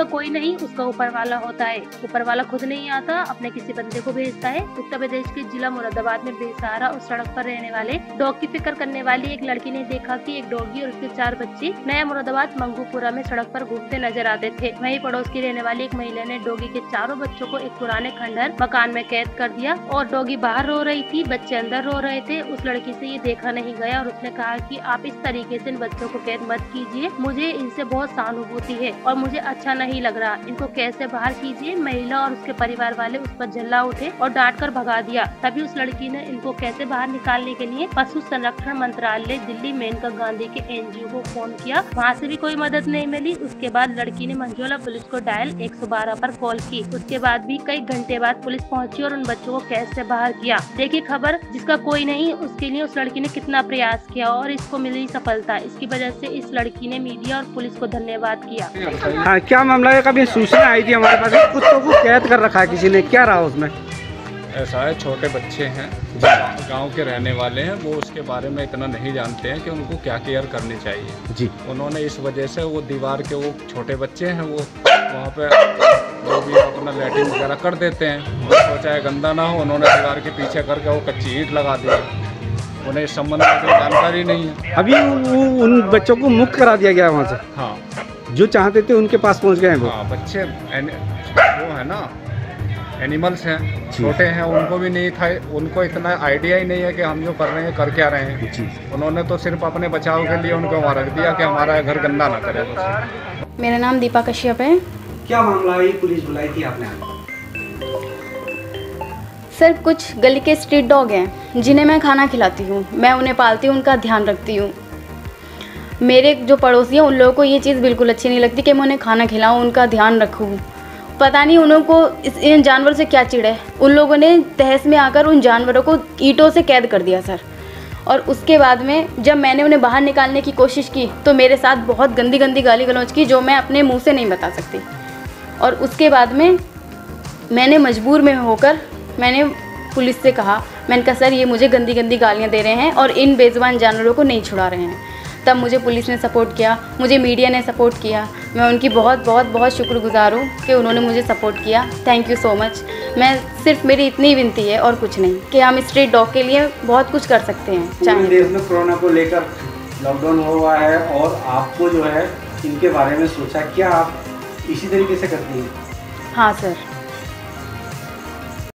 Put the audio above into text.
जिसका कोई नहीं उसका ऊपर वाला होता है। ऊपर वाला खुद नहीं आता, अपने किसी बंदे को भेजता है। उत्तर प्रदेश के जिला मुरादाबाद में बेसहारा और सड़क पर रहने वाले डॉग की फिक्र करने वाली एक लड़की ने देखा कि एक डॉगी और उसके 4 बच्चे नया मुरादाबाद मंगूपुरा में सड़क पर घूमते नजर आते थे। वहीं पड़ोस की रहने वाली एक महिला ने डॉगी के चारों बच्चों को एक पुराने खंडहर मकान में कैद कर दिया और डॉगी बाहर रो रही थी, बच्चे अंदर रो रहे थे। उस लड़की से ये देखा नहीं गया और उसने कहा कि आप इस तरीके से इन बच्चों को कैद मत कीजिए, मुझे इनसे बहुत सहानुभूति है और मुझे अच्छा नहीं लग रहा, इनको कैसे बाहर कीजिए। महिला और उसके परिवार वाले उस पर झल्ला उठे और डांट कर भगा दिया। तभी उस लड़की ने इनको कैसे बाहर निकालने के लिए पशु संरक्षण मंत्रालय दिल्ली मेनका गांधी के एनजीओ को फोन किया, वहाँ से भी कोई मदद नहीं मिली। उसके बाद लड़की ने मंझोला पुलिस को डायल 112 पर कॉल की। उसके बाद भी कई घंटे बाद पुलिस पहुंची और उन बच्चों को कैसे बाहर किया। देखिए खबर, जिसका कोई नहीं उसके लिए उस लड़की ने कितना प्रयास किया और इसको मिली सफलता। इसकी वजह से इस लड़की ने मीडिया और पुलिस को धन्यवाद किया। हाँ, क्या मामला है? कभी सूचना आई थी हमारे पास, कुत्तों को कैद कर रखा है किसी ने, क्या रहा उसमें? ऐसा है, छोटे बच्चे हैं, गांव के रहने वाले हैं, वो उसके बारे में इतना नहीं जानते हैं कि उनको क्या केयर करनी चाहिए जी। उन्होंने इस वजह से वो दीवार के, वो छोटे बच्चे हैं, वो वहाँ पे जो भी अपना लैट्रिन वगैरह कर देते हैं, सोचा है गंदा ना हो, उन्होंने दीवार के पीछे करके वो कच्ची ईंट लगा दी। उन्हें इस संबंध में कोई जानकारी नहीं है। अभी उन बच्चों को मुक्त करा दिया गया वहाँ से? हाँ, जो चाहते थे उनके पास पहुँच गए हैं वो? हाँ, बच्चे वो है ना, एनिमल्स हैं, छोटे हैं, उनको भी नहीं था, उनको इतना आइडिया ही नहीं है कि हम जो कर रहे हैं कर क्या रहे हैं जी। उन्होंने तो सिर्फ अपने बचाव के लिए उनको वहाँ रख दिया कि हमारा घर गंदा ना करे बस। मेरा नाम दीपा कश्यप है। क्या मामला है? पुलिस बुलाई थी आपने? सर, कुछ गली के स्ट्रीट डॉग हैं जिन्हें मैं खाना खिलाती हूँ, मैं उन्हें पालती हूँ, उनका ध्यान रखती हूँ। मेरे जो पड़ोसी हैं उन लोगों को ये चीज़ बिल्कुल अच्छी नहीं लगती कि मैं उन्हें खाना खिलाऊँ, उनका ध्यान रखूँ। पता नहीं उन लोगों को इन जानवरों से क्या चिढ़ है। उन लोगों ने तहस में आकर उन जानवरों को ईंटों से कैद कर दिया सर। और उसके बाद में जब मैंने उन्हें बाहर निकालने की कोशिश की तो मेरे साथ बहुत गंदी गंदी गाली गलौज की, जो मैं अपने मुंह से नहीं बता सकती। और उसके बाद में मैंने मजबूर में होकर मैंने पुलिस से कहा, मैंने कहा सर ये मुझे गंदी गंदी गालियाँ दे रहे हैं और इन बेज़ुबान जानवरों को नहीं छुड़ा रहे हैं। तब मुझे पुलिस ने सपोर्ट किया, मुझे मीडिया ने सपोर्ट किया। मैं उनकी बहुत बहुत बहुत शुक्रगुजार हूँ कि उन्होंने मुझे सपोर्ट किया। Thank you so much. मैं सिर्फ मेरी इतनी विनती है और कुछ नहीं, कि हम स्ट्रीट डॉग के लिए बहुत कुछ कर सकते हैं। पूरे देश में कोरोना को लेकर लॉकडाउन हुआ है और आपको जो है इनके बारे में सोचा, क्या आप इसी तरीके से करती हैं? हाँ सर।